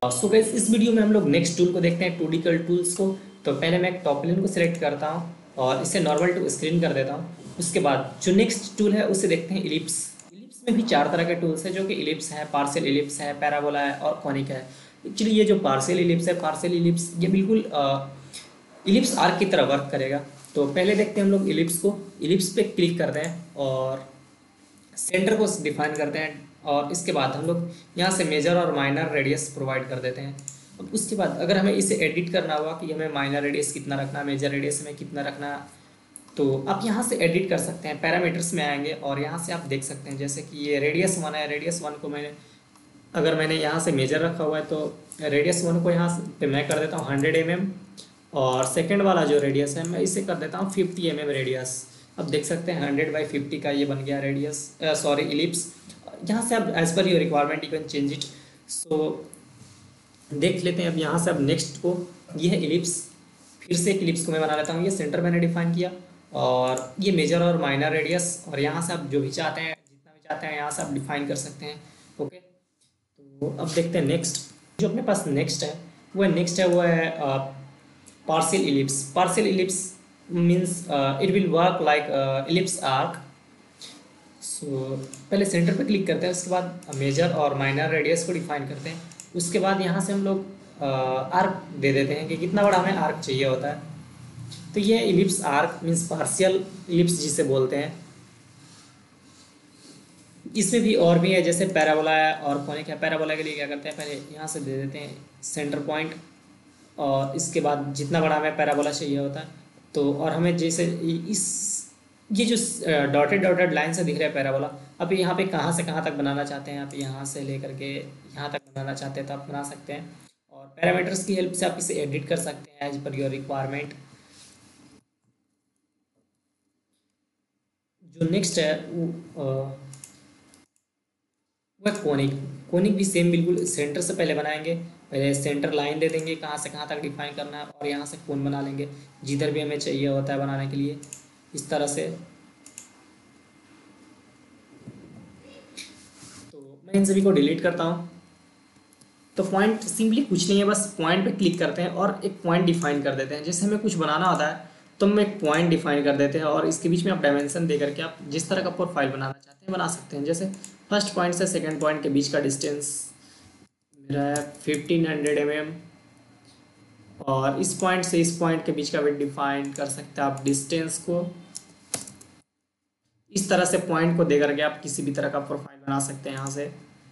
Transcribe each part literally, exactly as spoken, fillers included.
So guys इस video में हम लोग नेक्स्ट टूल को देखते हैं, टू डी कल टूल्स को। तो पहले मैं टॉप लेन को सिलेक्ट करता हूँ और इसे नॉर्मल टू स्क्रीन कर देता हूँ। उसके बाद जो नेक्स्ट टूल है उसे देखते हैं, इलिप्स। इलिप्स में भी चार तरह के टूल्स हैं, जो कि इलिप्स है, पार्शियल इलिप्स है, पैराबोला है और कॉनिक है। एक्चुअली ये जो पार्शियल इलिप्स है, पार्शियल इलिप्स ये बिल्कुल इलिप्स आर्क की तरह वर्क करेगा। तो पहले देखते हैं हम लोग इलिप्स को। इलिप्स पे क्लिक करते हैं और सेंटर को डिफाइन करते हैं और इसके बाद हम लोग यहाँ से मेजर और माइनर रेडियस प्रोवाइड कर देते हैं। अब उसके बाद अगर हमें इसे एडिट करना हुआ कि हमें माइनर रेडियस कितना रखना, मेजर रेडियस हमें कितना रखना, तो आप यहाँ से एडिट कर सकते हैं। पैरामीटर्स में आएंगे और यहाँ से आप देख सकते हैं, जैसे कि ये रेडियस वन है, रेडियस वन को मैंने अगर मैंने यहाँ से मेजर रखा हुआ है तो रेडियस वन को यहाँ पे मैं कर देता हूँ हंड्रेड एम एम, और सेकेंड वाला जो रेडियस है मैं इसे कर देता हूँ फिफ्टी एम एम रेडियस। अब देख सकते हैं हंड्रेड बाई फिफ्टी का ये बन गया रेडियस, सॉरी इलिप्स। यहाँ से आप as per your requirement you can change it. So देख लेते हैं अब यहाँ से अब नेक्स्ट को, ये है इलिप्स। फिर से एक इलिप्स को मैं बना लेता हूँ। ये सेंटर मैंने डिफाइन किया और ये मेजर और माइनर रेडियस, और यहाँ से आप जो भी चाहते हैं, जितना भी चाहते हैं यहाँ से आप डिफाइन कर सकते हैं। ओके, तो अब देखते हैं नेक्स्ट। जो अपने पास नेक्स्ट है वो है नेक्स्ट है वो है partial ellipse. Partial ellipse means it will work like ellipse arc. So पहले सेंटर पे क्लिक करते हैं, उसके बाद मेजर और माइनर रेडियस को डिफाइन करते हैं। उसके बाद यहाँ से हम लोग आर्क दे देते हैं कि कितना बड़ा हमें आर्क चाहिए होता है। तो ये ellipse arc means partial ellipse जिसे बोलते हैं। इसमें भी और भी है, जैसे पैराबोला है और कॉनिक है। पैराबोला के लिए क्या करते हैं, पहले यहाँ से दे देते हैं सेंटर पॉइंट, और इसके बाद जितना बड़ा हमें पैराबोला चाहिए होता है तो, और हमें जैसे इस ये जो डॉटेड डॉटेड लाइन से दिख रहा है पैराबोला, अब यहाँ पे कहाँ से कहाँ तक बनाना चाहते हैं आप, यहाँ से लेकर के यहाँ तक बनाना चाहते हैं तो आप बना सकते हैं। और पैरामीटर्स की हेल्प से आप इसे एडिट कर सकते हैं एज पर योर रिक्वायरमेंट। जो नेक्स्ट है वो वह कोनिक। कोनिक भी सेम बिल्कुल सेंटर से पहले बनाएंगे। पहले सेंटर लाइन दे देंगे कहाँ से कहाँ तक डिफाइन करना है, और यहाँ से कोन बना लेंगे जिधर भी हमें चाहिए होता है बनाने के लिए, इस तरह से। तो मैं इन सभी को डिलीट करता हूँ। तो पॉइंट सिंपली कुछ नहीं है, बस पॉइंट पे क्लिक करते हैं और एक पॉइंट डिफाइन कर देते हैं। जैसे हमें कुछ बनाना होता है तो हम एक पॉइंट डिफाइन कर देते हैं, और इसके बीच में आप डायमेंशन दे करके आप जिस तरह का प्रोफाइल बनाना चाहते हैं बना सकते हैं। जैसे फर्स्ट पॉइंट से सेकंड पॉइंट के बीच का डिस्टेंस मेरा है फिफ्टीन हंड्रेड एम एम, और इस पॉइंट से इस पॉइंट के बीच का भी डिफाइन कर सकते हैं आप डिस्टेंस को। इस तरह से पॉइंट को दे करके आप किसी भी तरह का प्रोफाइल बना सकते हैं यहाँ से।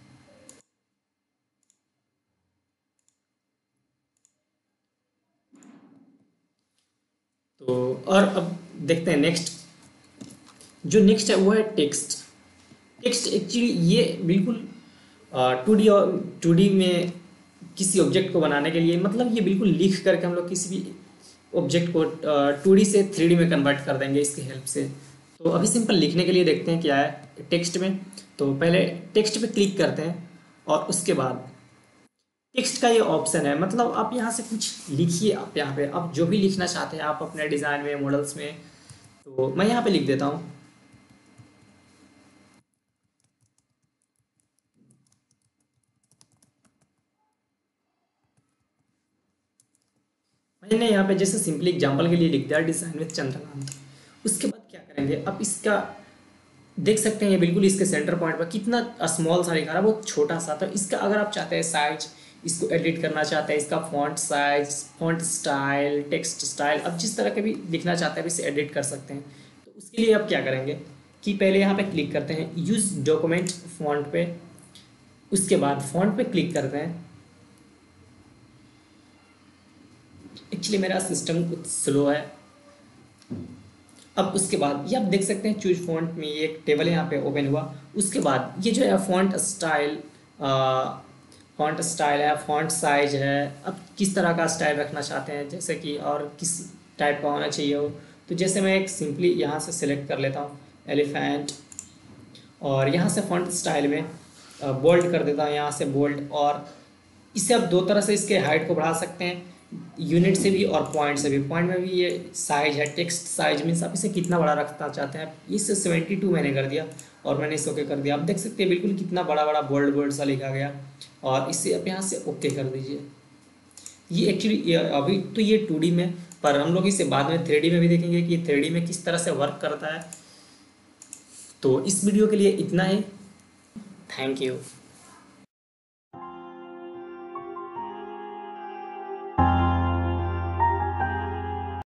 तो और अब देखते हैं नेक्स्ट। जो नेक्स्ट है वो है टेक्स्ट। टेक्स्ट एक्चुअली ये बिल्कुल टू डी और टू डी में किसी ऑब्जेक्ट को बनाने के लिए, मतलब ये बिल्कुल लिख करके हम लोग किसी भी ऑब्जेक्ट को टू डी से थ्री डी में कन्वर्ट कर देंगे इसकी हेल्प से। तो अभी सिंपल लिखने के लिए देखते हैं क्या है टेक्स्ट में। तो पहले टेक्स्ट पे क्लिक करते हैं और उसके बाद टेक्स्ट का ये ऑप्शन है, मतलब आप यहाँ से कुछ लिखिए। आप यहाँ पे आप जो भी लिखना चाहते हैं आप अपने डिज़ाइन में, मॉडल्स में। तो मैं यहाँ पे लिख देता हूँ मैंने यहाँ पे जैसे सिंपली एग्जांपल के लिए लिख दिया डिज़ाइन विद चंद्रकांत। उसके बाद क्या करेंगे, अब इसका देख सकते हैं ये बिल्कुल इसके सेंटर पॉइंट पर कितना स्मॉल सा लिखा रहा है, बहुत छोटा सा। तो इसका अगर आप चाहते हैं साइज, इसको एडिट करना चाहते हैं, इसका font size, font style, text style, अब जिस तरह के भी लिखना चाहते हैं इसे एडिट कर सकते हैं। तो उसके लिए आप क्या करेंगे कि पहले यहाँ पे क्लिक करते हैं यूज डॉक्यूमेंट फॉन्ट पे, उसके बाद फॉन्ट पे क्लिक करते हैं। एक्चुअली मेरा सिस्टम कुछ स्लो है। अब उसके बाद ये आप देख सकते हैं चूज फॉन्ट में ये एक टेबल यहाँ पे ओपन हुआ। उसके बाद ये जो है फॉन्ट स्टाइल, फॉन्ट स्टाइल है, फॉन्ट साइज है। अब किस तरह का स्टाइल रखना चाहते हैं, जैसे कि और किस टाइप का होना चाहिए हो। तो जैसे मैं एक सिंपली यहाँ से सिलेक्ट कर लेता हूँ एलिफेंट, और यहाँ से फॉन्ट स्टाइल में बोल्ड कर देता हूँ, यहाँ से बोल्ड। और इसे आप दो तरह से इसके हाइट को बढ़ा सकते हैं। यूनिट से भी और पॉइंट से भी। पॉइंट में भी ये साइज है, टेक्स्ट साइज मीन्स आप इसे कितना बड़ा रखना चाहते हैं। इसे सेवेंटी टू मैंने कर दिया और मैंने इसे ओके कर दिया। आप देख सकते हैं बिल्कुल कितना बड़ा बड़ा बोल्ड बोल्ड सा लिखा गया। और इसे आप यहाँ से ओके कर दीजिए। ये एक्चुअली अभी तो ये टू डी में, पर हम लोग इसे बाद में थ्री डी में भी देखेंगे कि थ्री डी में किस तरह से वर्क करता है। तो इस वीडियो के लिए इतना ही। Thank you.